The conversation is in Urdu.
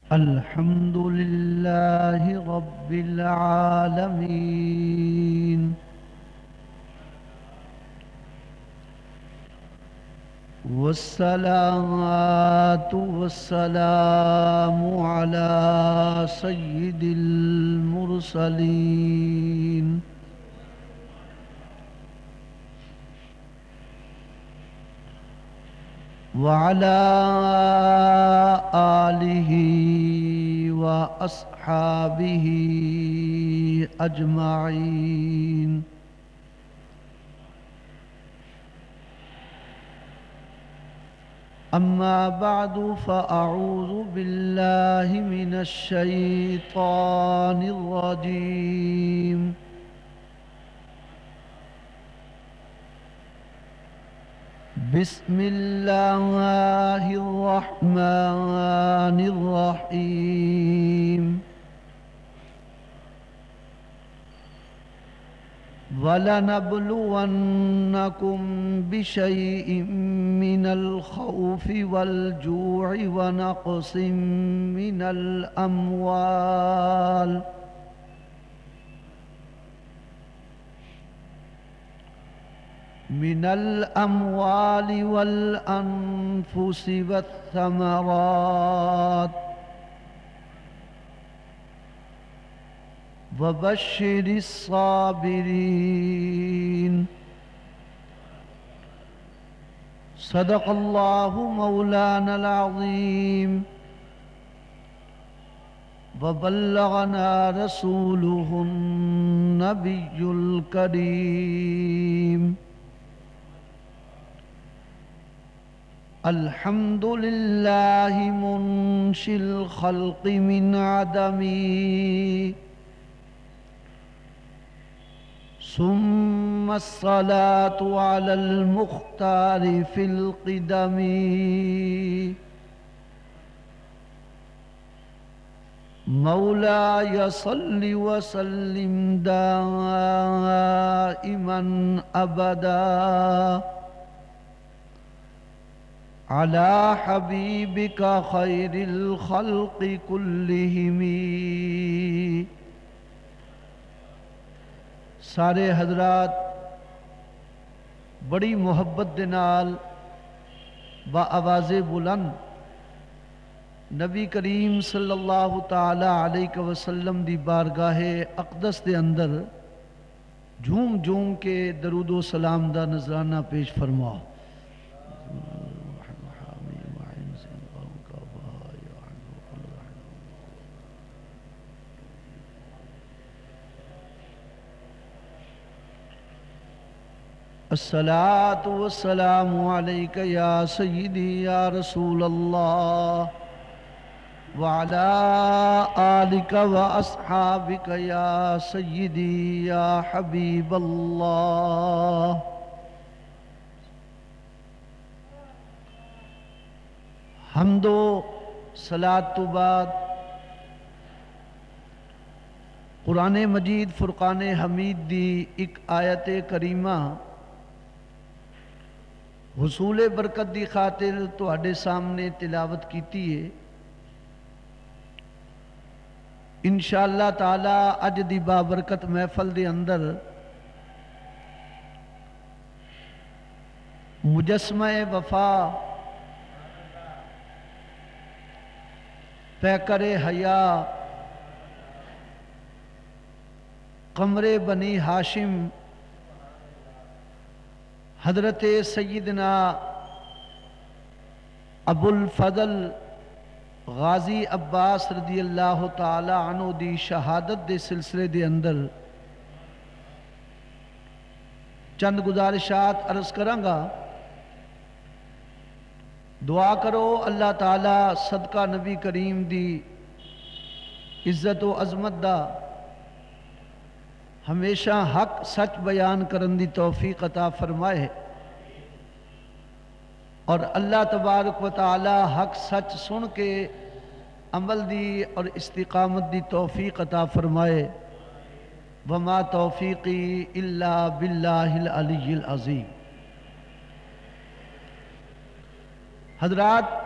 الحمد لله رب العالمين، والصلاة والسلام على سيد المرسلين وعلى آله وأصحابه أجمعين. أما بعد فأعوذ بالله من الشيطان الرجيم. بسم الله الرحمن الرحيم. وَلَنَبْلُوَنَّكُمْ بِشَيْءٍ مِّنَ الْخَوْفِ وَالْجُوعِ وَنَقْصٍ مِّنَ الْأَمْوَالِ وَالْأَنفُسِ وَالثَّمَرَاتِ وَبَشِّرِ الصَّابِرِينَ. صدق اللہ مولانا العظیم وبلغنا رسوله النبی الکریم. الحمد للہ منشی الخلق من عدمی، ثم الصلاة على المختار في القدم. مولاي صل وسلم دائما أبدا على حبيبك خير الخلق كلهم. سارے حضرات بڑی محبت دے نال با آواز بلند نبی کریم صلی اللہ تعالی علیہ وسلم دی بارگاہ اقدس دے اندر جھوم جھوم کے درود و سلام دا نذرانہ پیش فرماؤ. الصلاة والسلام عليك يا سيدي يا رسول الله وعلى آلك وأصحابك يا سيدي يا حبيب الله. حمد و صلاة تو بعد قرآن مجید فرقان حمید دی ایک آیت کریمہ حصول برکت دی خاطر تواڈے سامنے تلاوت کیتی ہے. انشاءاللہ تعالی اج دی بابرکت محفل دے اندر مجسمہ وفا پیکر حیا قمر بنی ہاشم حضرت سیدنا ابو الفضل غازی عباس رضی اللہ تعالی عنہ دی شہادت دے سلسلے دے اندر چند گزارشات عرض کرانگا. دعا کرو اللہ تعالی صدقہ نبی کریم دی عزت و عظمت دا ہمیشہ حق سچ بیان کرن دی توفیق عطا فرمائے اور اللہ تبارک و تعالی حق سچ سن کے عمل دی اور استقامت دی توفیق عطا فرمائے. وما توفیقی الا باللہ العلی العظیم. حضرات